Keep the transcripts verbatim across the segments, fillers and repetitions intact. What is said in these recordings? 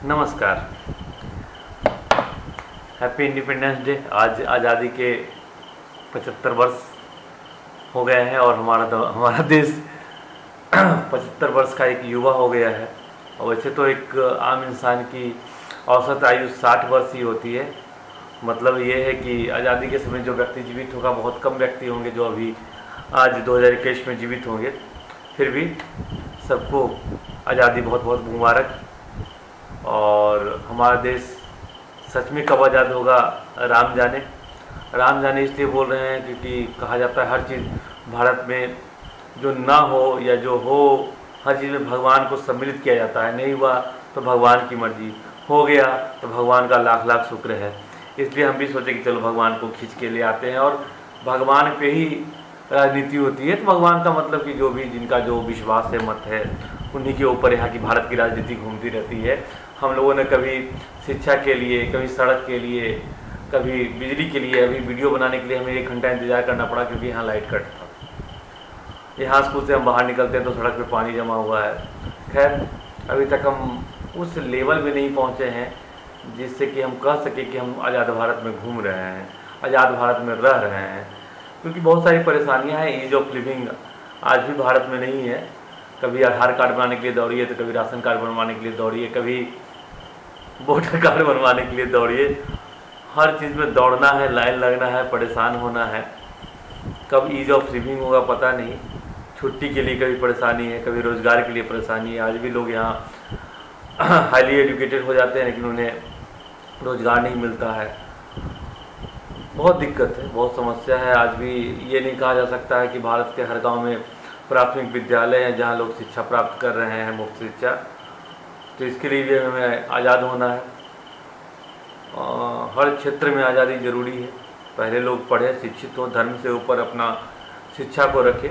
नमस्कार। Happy independence day. आज आज़ादी के पचहत्तर वर्ष हो गए हैं और हमारा हमारा देश पचहत्तर वर्ष का एक युवा हो गया है। और वैसे तो एक आम इंसान की औसत आयु साठ वर्ष ही होती है। मतलब ये है कि आज़ादी के समय जो व्यक्ति जीवित होगा, बहुत कम व्यक्ति होंगे जो अभी आज दो हज़ार इक्कीस में जीवित होंगे। फिर भी सबको आज़ादी बहुत बहुत मुबारक। और हमारा देश सच में कब आज़ाद होगा राम जाने। राम जाने इसलिए बोल रहे हैं क्योंकि कहा जाता है हर चीज़ भारत में जो ना हो या जो हो, हर चीज़ में भगवान को सम्मिलित किया जाता है। नहीं हुआ तो भगवान की मर्जी, हो गया तो भगवान का लाख लाख शुक्र है। इसलिए हम भी सोचे कि चलो भगवान को खींच के ले आते हैं। और भगवान पे ही राजनीति होती है, तो भगवान का मतलब कि जो भी जिनका जो विश्वास है, मत है, उन्हीं के ऊपर यहाँ की भारत की राजनीति घूमती रहती है। हम लोगों ने कभी शिक्षा के लिए, कभी सड़क के लिए, कभी बिजली के लिए, अभी वीडियो बनाने के लिए हमें एक घंटा इंतजार करना पड़ा क्योंकि यहाँ लाइट कट था। यहाँ स्कूल से हम बाहर निकलते हैं तो सड़क पे पानी जमा हुआ है। खैर, अभी तक हम उस लेवल में नहीं पहुँचे हैं जिससे कि हम कह सकें कि हम आज़ाद भारत में घूम रहे हैं, आज़ाद भारत में रह रहे हैं। क्योंकि बहुत सारी परेशानियाँ हैं। ईज ऑफ लिविंग आज भी भारत में नहीं है। कभी आधार कार्ड बनाने के लिए दौड़िए तो कभी राशन कार्ड बनवाने के लिए दौड़िए, कभी वोटर कार्ड बनवाने के लिए दौड़िए। हर चीज़ में दौड़ना है, लाइन लगना है, परेशान होना है। कब ईज ऑफ लिविंग होगा पता नहीं। छुट्टी के लिए कभी परेशानी है, कभी रोज़गार के लिए परेशानी है। आज भी लोग यहाँ हाईली एजुकेटेड हो जाते हैं लेकिन उन्हें रोज़गार नहीं मिलता है। बहुत दिक्कत है, बहुत समस्या है। आज भी ये नहीं कहा जा सकता है कि भारत के हर गांव में प्राथमिक विद्यालय हैं जहां लोग शिक्षा प्राप्त कर रहे हैं, मुफ्त शिक्षा। तो इसके लिए भी हमें आज़ाद होना है। हर क्षेत्र में आज़ादी ज़रूरी है। पहले लोग पढ़े, शिक्षित हो, धर्म से ऊपर अपना शिक्षा को रखें।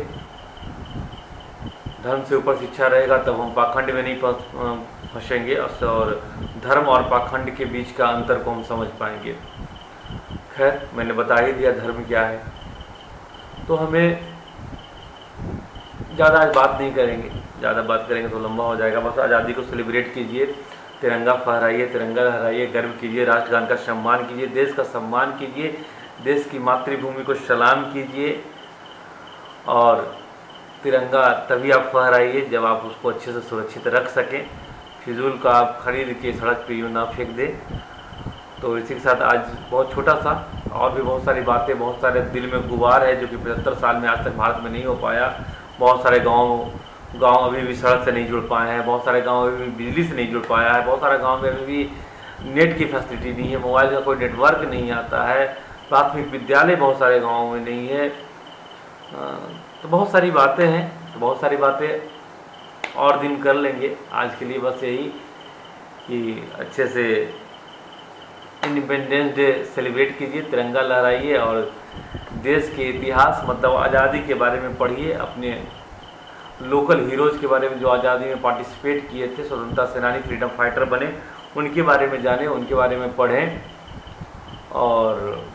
धर्म से ऊपर शिक्षा रहेगा तब हम पाखंड में नहीं फंसेंगे और धर्म और पाखंड के बीच का अंतर को हम समझ पाएंगे। खैर, मैंने बता ही दिया धर्म क्या है, तो हमें ज़्यादा आज बात नहीं करेंगे। ज़्यादा बात करेंगे तो लंबा हो जाएगा। बस आज़ादी को सेलिब्रेट कीजिए, तिरंगा फहराइए, तिरंगा लहराइए, गर्व कीजिए, राष्ट्रगान का सम्मान कीजिए, देश का सम्मान कीजिए, देश की मातृभूमि को सलाम कीजिए। और तिरंगा तभी आप फहराइए जब आप उसको अच्छे से सुरक्षित रख सकें। फिजूल का आप खरीद के सड़क पे यूँ ना फेंक दें। तो इसी के साथ आज बहुत छोटा सा, और भी बहुत सारी बातें, बहुत सारे दिल में गुबार है जो कि पचहत्तर साल में आज तक भारत में नहीं हो पाया। बहुत सारे गांव गांव अभी भी सड़क से नहीं जुड़ पाए हैं। बहुत सारे गांव अभी भी बिजली से नहीं जुड़ पाया है। बहुत सारे गांव में अभी भी नेट की फैसिलिटी नहीं है, मोबाइल का कोई नेटवर्क नहीं आता है। प्राथमिक विद्यालय बहुत सारे गाँवों में नहीं है। तो बहुत सारी बातें हैं, तो बहुत सारी बातें और दिन कर लेंगे। आज के लिए बस यही कि अच्छे से इंडिपेंडेंस डे सेलिब्रेट कीजिए, तिरंगा लहराइए और देश के इतिहास मतलब आज़ादी के बारे में पढ़िए। अपने लोकल हीरोज़ के बारे में जो आज़ादी में पार्टिसिपेट किए थे, स्वतंत्रता सेनानी, फ्रीडम फाइटर बने, उनके बारे में जानें, उनके बारे में पढ़ें और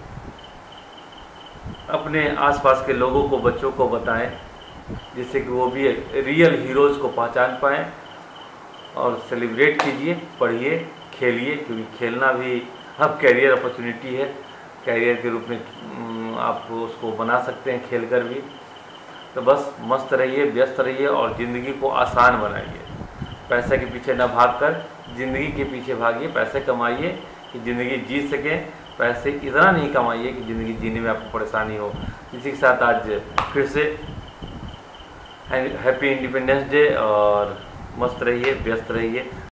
अपने आसपास के लोगों को, बच्चों को बताएं जिससे कि वो भी रियल हीरोज़ को पहचान पाएँ। और सेलिब्रेट कीजिए, पढ़िए, खेलिए, क्योंकि खेलना भी अब कैरियर अपॉर्चुनिटी है। कैरियर के रूप में आप उसको बना सकते हैं खेल कर भी। तो बस मस्त रहिए, व्यस्त रहिए और ज़िंदगी को आसान बनाइए। पैसे के पीछे न भागकर ज़िंदगी के पीछे भागिए। पैसे कमाइए कि ज़िंदगी जी सकें, पैसे इतना नहीं कमाइए कि ज़िंदगी जीने में आपको परेशानी हो। इसी के साथ आज फिर से हैप्पी इंडिपेंडेंस डे और मस्त रहिए, व्यस्त रहिए।